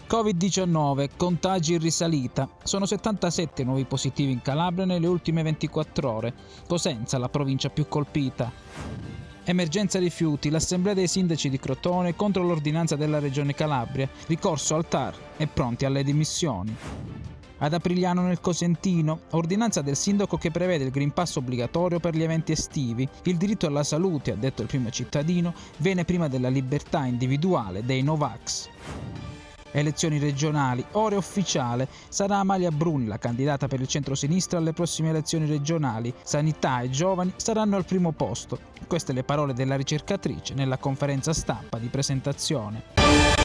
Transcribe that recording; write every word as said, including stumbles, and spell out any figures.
covid diciannove, contagi in risalita. Sono settantasette nuovi positivi in Calabria nelle ultime ventiquattro ore. Cosenza, la provincia più colpita. Emergenza rifiuti, l'assemblea dei sindaci di Crotone contro l'ordinanza della regione Calabria, ricorso al T A R e pronti alle dimissioni. Ad Aprigliano nel Cosentino, ordinanza del sindaco che prevede il Green Pass obbligatorio per gli eventi estivi. Il diritto alla salute, ha detto il primo cittadino, viene prima della libertà individuale dei Novax. Elezioni regionali, ora è ufficiale, sarà Amalia Bruni la candidata per il centro-sinistra alle prossime elezioni regionali. Sanità e giovani saranno al primo posto. Queste le parole della ricercatrice nella conferenza stampa di presentazione.